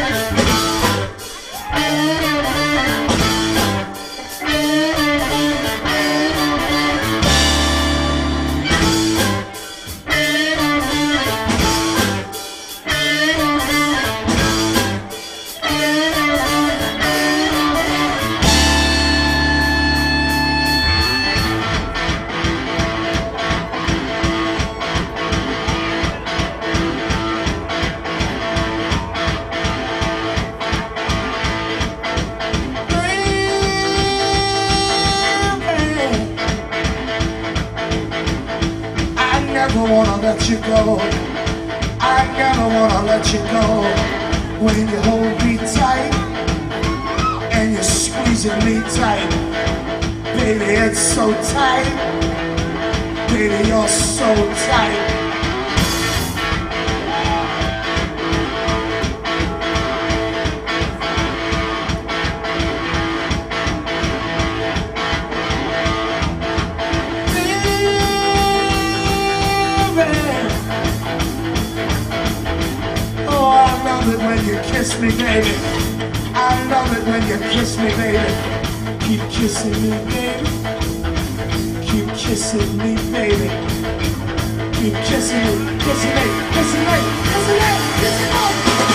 never wanna let you go. I never wanna let you go. When you hold me tight and you're squeezing me tight, baby, it's so tight. Baby, you're so tight. When you kiss me, baby, I love it when you kiss me, baby. Keep kissing me, baby. Keep kissing me, baby. Keep kissing me, kissing me, kissing me, kissing me, kissing me.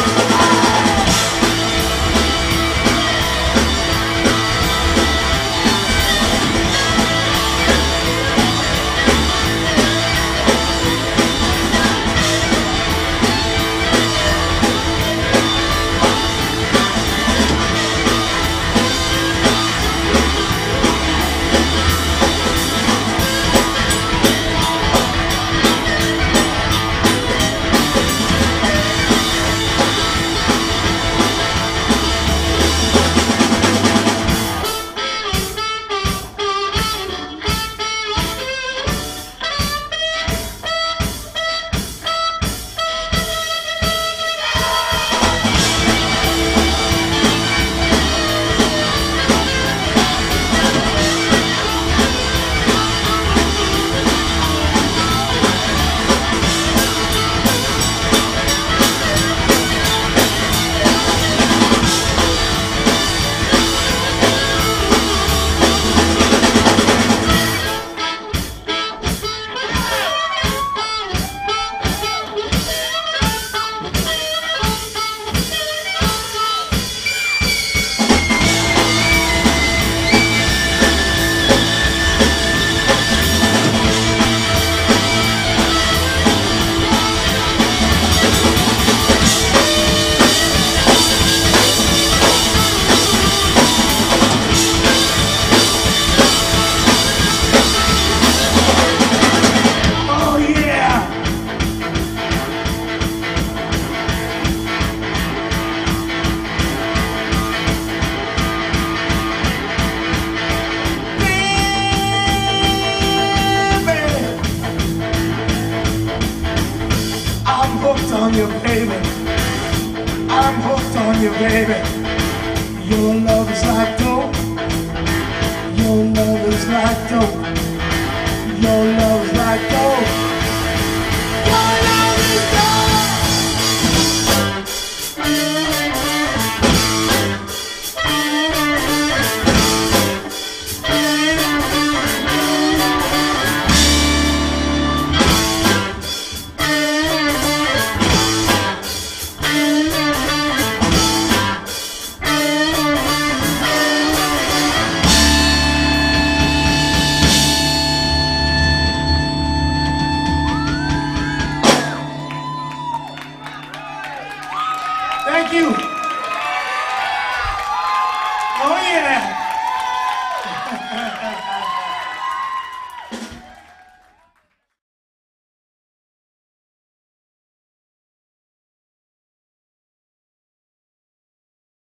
On you, baby, I'm hooked on you, baby. Your love is like dope. Your love is like dope. Your love is like dope. Your love is dope. Thank you. Oh, yeah.